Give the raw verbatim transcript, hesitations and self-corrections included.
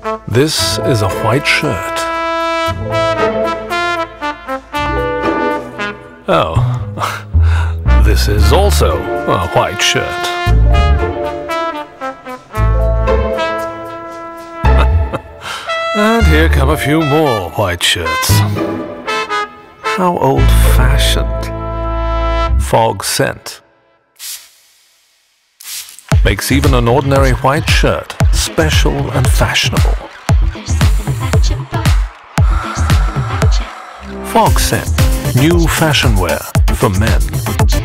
This is a white shirt. Oh, this is also a white shirt. And here come a few more white shirts. How old-fashioned. Fog scent. Makes even an ordinary white shirt special and fashionable. Fog scent. New fashion wear for men.